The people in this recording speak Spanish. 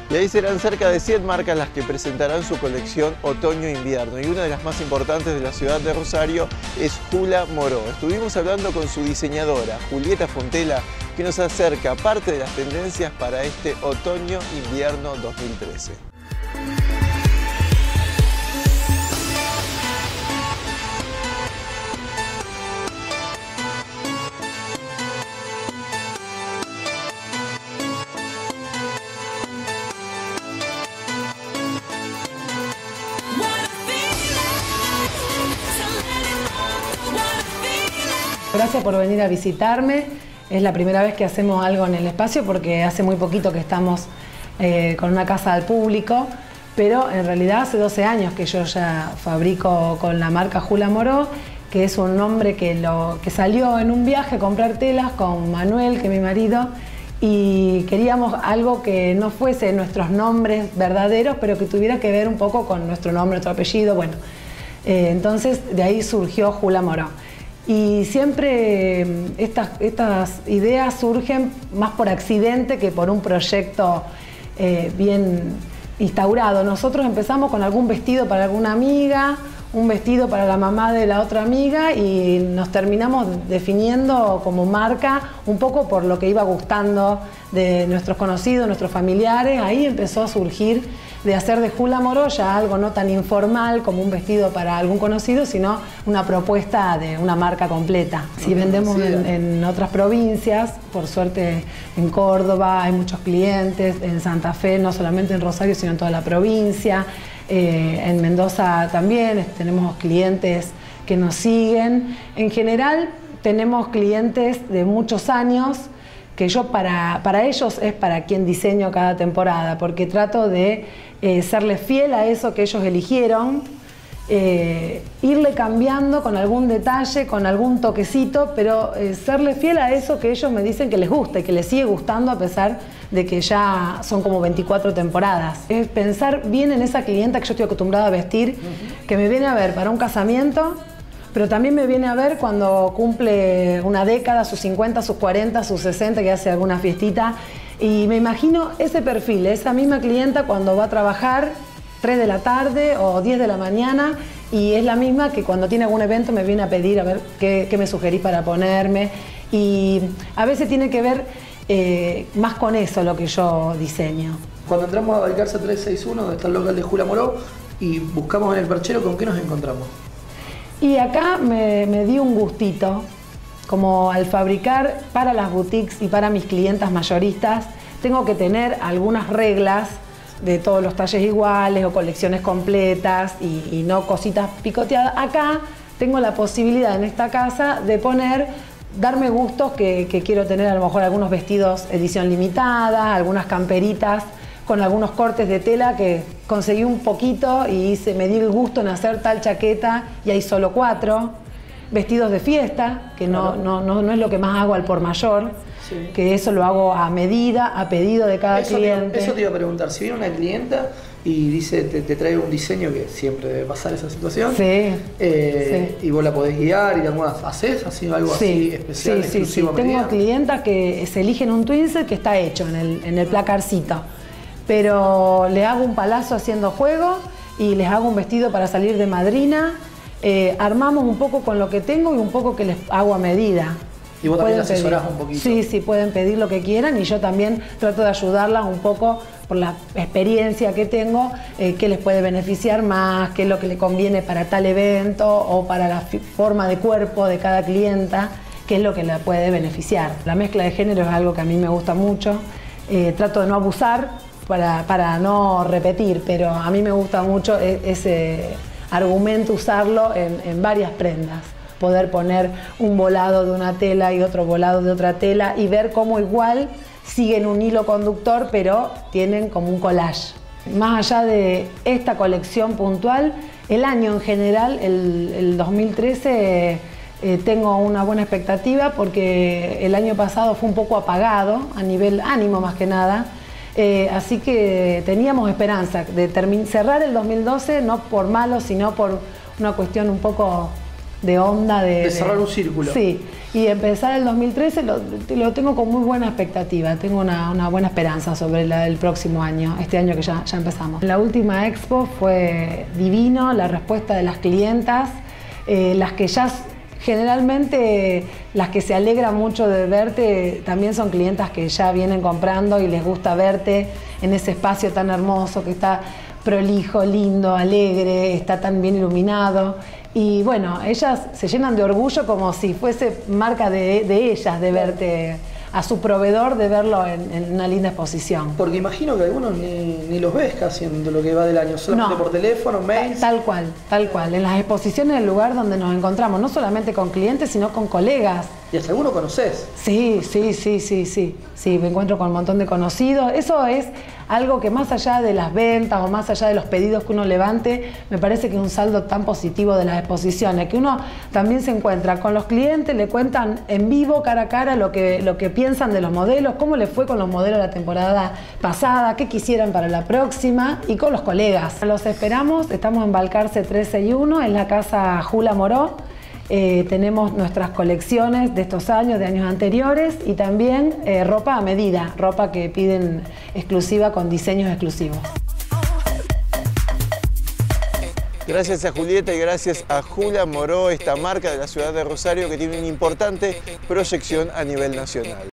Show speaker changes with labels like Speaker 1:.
Speaker 1: Y ahí serán cerca de 100 marcas las que presentarán su colección otoño-invierno. Y una de las más importantes de la ciudad de Rosario es Jula Moró. Estuvimos hablando con su diseñadora, Julieta Fontela, que nos acerca parte de las tendencias para este otoño-invierno 2013.
Speaker 2: Gracias por venir a visitarme. Es la primera vez que hacemos algo en el espacio porque hace muy poquito que estamos con una casa al público, pero en realidad hace 12 años que yo ya fabrico con la marca Jula Moró, que es un nombre que salió en un viaje a comprar telas con Manuel, que es mi marido, y queríamos algo que no fuese nuestros nombres verdaderos, pero que tuviera que ver un poco con nuestro nombre, nuestro apellido. Bueno, entonces de ahí surgió Jula Moró. Y siempre estas ideas surgen más por accidente que por un proyecto bien instaurado. Nosotros empezamos con algún vestido para alguna amiga, un vestido para la mamá de la otra amiga y nos terminamos definiendo como marca un poco por lo que iba gustando de nuestros conocidos, nuestros familiares. Ahí empezó a surgir de hacer de Jula Moró ya algo no tan informal como un vestido para algún conocido, sino una propuesta de una marca completa. Si vendemos en otras provincias, por suerte en Córdoba hay muchos clientes, en Santa Fe, no solamente en Rosario, sino en toda la provincia. En Mendoza también tenemos clientes que nos siguen. En general tenemos clientes de muchos años que yo para ellos es para quien diseño cada temporada, porque trato de serle fiel a eso que ellos eligieron, irle cambiando con algún detalle, con algún toquecito, pero serle fiel a eso que ellos me dicen que les gusta y que les sigue gustando a pesar de que ya son como 24 temporadas. Es pensar bien en esa clienta que yo estoy acostumbrada a vestir, que me viene a ver para un casamiento, pero también me viene a ver cuando cumple una década, sus 50, sus 40, sus 60, que hace alguna fiestita. Y me imagino ese perfil, esa misma clienta cuando va a trabajar 3 de la tarde o 10 de la mañana, y es la misma que cuando tiene algún evento me viene a pedir a ver qué me sugerí para ponerme. Y a veces tiene que ver más con eso lo que yo diseño.
Speaker 3: Cuando entramos a Balcarce 361, donde está el local de Jula Moró, y buscamos en el perchero, ¿con qué nos encontramos?
Speaker 2: Y acá me dio un gustito, como al fabricar para las boutiques y para mis clientas mayoristas, tengo que tener algunas reglas de todos los talles iguales o colecciones completas y no cositas picoteadas. Acá tengo la posibilidad en esta casa de darme gustos que quiero tener, a lo mejor algunos vestidos edición limitada, algunas camperitas con algunos cortes de tela que conseguí un poquito y me di el gusto en hacer tal chaqueta y hay solo 4. Vestidos de fiesta, que no es lo que más hago al por mayor, que eso lo hago a medida, a pedido de cada cliente.
Speaker 3: Eso te iba a preguntar, si viene una clienta y dice, te trae un diseño, que siempre debe pasar esa situación, y vos la podés guiar y algunas haces así, algo así especial, exclusivo.
Speaker 2: Tengo clientas que se eligen un twinset que está hecho en el placarcito, pero le hago un palazo haciendo juego y les hago un vestido para salir de madrina. Armamos un poco con lo que tengo y un poco que les hago a medida.
Speaker 3: ¿Y vos también asesorás un poquito?
Speaker 2: Sí, pueden pedir lo que quieran y yo también trato de ayudarlas un poco por la experiencia que tengo, qué les puede beneficiar más, qué es lo que le conviene para tal evento o para la forma de cuerpo de cada clienta, qué es lo que le puede beneficiar. La mezcla de género es algo que a mí me gusta mucho. Trato de no abusar para no repetir, pero a mí me gusta mucho ese argumento, usarlo en varias prendas. Poder poner un volado de una tela y otro volado de otra tela y ver cómo igual siguen un hilo conductor, pero tienen como un collage. Más allá de esta colección puntual, el año en general, el 2013, tengo una buena expectativa porque el año pasado fue un poco apagado, a nivel ánimo más que nada. Así que teníamos esperanza de cerrar el 2012, no por malo, sino por una cuestión un poco de onda.
Speaker 3: De cerrar un círculo.
Speaker 2: Sí, y empezar el 2013 lo tengo con muy buena expectativa, tengo una buena esperanza sobre el próximo año, este año que ya empezamos. La última expo fue divino, la respuesta de las clientas, las que ya... Generalmente las que se alegran mucho de verte también son clientas que ya vienen comprando y les gusta verte en ese espacio tan hermoso que está prolijo, lindo, alegre, está tan bien iluminado. Y bueno, ellas se llenan de orgullo como si fuese marca de ellas de verte, a su proveedor de verlo en una linda exposición.
Speaker 3: Porque imagino que algunos ni los ves casi en lo que va del año, solamente por teléfono, mails.
Speaker 2: Tal cual. En las exposiciones, el lugar donde nos encontramos, no solamente con clientes, sino con colegas.
Speaker 3: ¿Y hasta alguno conoces?
Speaker 2: Sí, me encuentro con un montón de conocidos. Eso es algo que más allá de las ventas o más allá de los pedidos que uno levante, me parece que es un saldo tan positivo de las exposiciones, que uno también se encuentra con los clientes, le cuentan en vivo, cara a cara, lo que piensan de los modelos, cómo les fue con los modelos la temporada pasada, qué quisieran para la próxima, y con los colegas. Los esperamos, estamos en Balcarce 361, en la casa Jula Moró. Tenemos nuestras colecciones de estos años, de años anteriores, y también ropa a medida, ropa que piden exclusiva con diseños exclusivos.
Speaker 1: Gracias a Julieta y gracias a Jula Moró, esta marca de la ciudad de Rosario que tiene una importante proyección a nivel nacional.